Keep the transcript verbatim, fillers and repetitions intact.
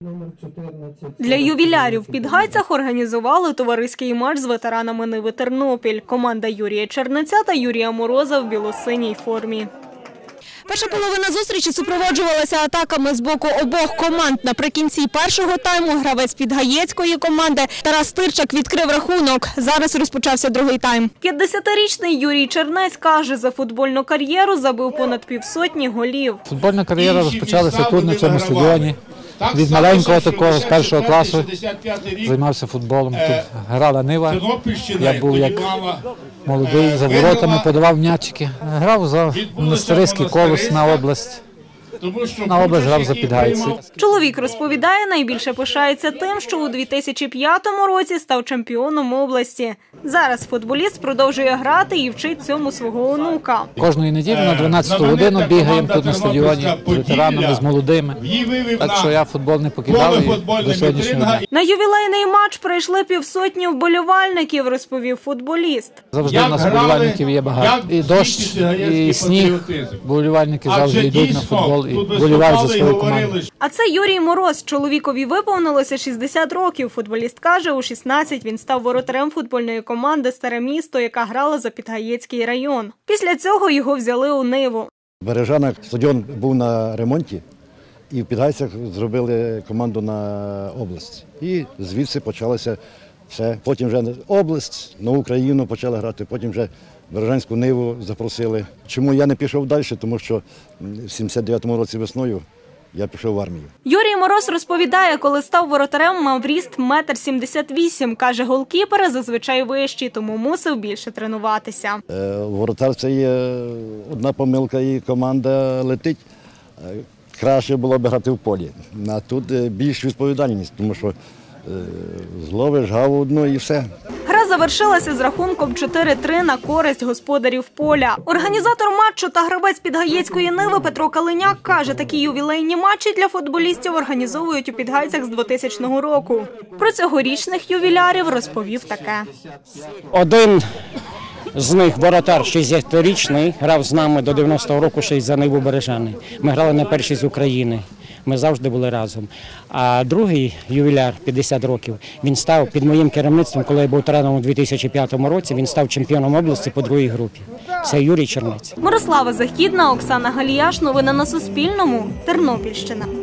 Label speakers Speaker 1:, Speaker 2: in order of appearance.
Speaker 1: Для ювілярів в Підгайцях організували товариський матч з ветеранами Ниви Тернопіль. Команда Юрія Чернеця та Юрія Мороза в білосиній формі. Перша половина зустрічі супроводжувалася атаками з боку обох команд. Наприкінці першого тайму гравець підгаєцької команди Тарас Тирчак відкрив рахунок. Зараз розпочався другий тайм. п'ятдесятирічний Юрій Чернець каже, за футбольну кар'єру забив понад півсотні голів.
Speaker 2: Футбольна кар'єра розпочалася тут, на цьому стадіоні. Від маленького такого, з першого класу, займався футболом. Тут грала Нива, я був як молодий, за воротами подавав м'ячики. Грав за Монастириський Колос на область. На область грав за Підгайці.
Speaker 1: Чоловік розповідає, найбільше пишається тим, що у дві тисячі п'ятому році став чемпіоном області. Зараз футболіст продовжує грати і вчить цьому свого онука.
Speaker 2: Кожної неділі на дванадцяту годину бігаємо тут на стадіоні з ветеранами, з молодими. Так що я футбол не покидав і до сьогоднішнього дня.
Speaker 1: На ювілейний матч прийшли півсотні вболівальників, розповів футболіст.
Speaker 2: Завжди у нас вболівальників є багато. І дощ, і сніг. Вболівальники завжди йдуть на футбол і вболівають за свою команду.
Speaker 1: А це Юрій Мороз. Чоловікові виповнилося шістдесят років. Футболіст каже, у шістнадцять він став воротарем футбольної команди «Старе місто», яка грала за Підгаєцький район. Після цього його взяли у Ниву.
Speaker 3: Бережана стадіон був на ремонті, і в Підгайцях зробили команду на область. І звідси почалося все. Потім вже область, на Україну почали грати, потім вже Бережанську Ниву запросили. Чому я не пішов далі? Тому що в сімдесят дев'ятому році весною я пішов в армію.
Speaker 1: Юрій Мороз розповідає, коли став воротарем, мав ріст метр сімдесят вісім. Каже, голкіпери зазвичай вищі, тому мусив більше тренуватися.
Speaker 3: Воротар – це є одна помилка, і команда летить. Краще було б грати в полі. А тут більш відповідальність, тому що зловиш гаву одну і все.
Speaker 1: Гра завершилася з рахунком чотири три на користь господарів поля. Організатор матчу та гравець Підгаєцької Ниви Петро Калиняк каже, такі ювілейні матчі для футболістів організовують у Підгайцях з двотисячного року. Про цьогорічних ювілярів розповів таке.
Speaker 4: Один з них, воротар шістдесятирічний, грав з нами до дев'яностого року ще й за Ниву Бережани. Ми грали на першій з України. Ми завжди були разом. А другий ювіляр, п'ятдесят років, він став під моїм керівництвом, коли я був тренером у дві тисячі п'ятому році, він став чемпіоном області по другій групі. Це Юрій Чернець.
Speaker 1: Мирослава Західна, Оксана Галіяш. Новини на Суспільному. Тернопільщина.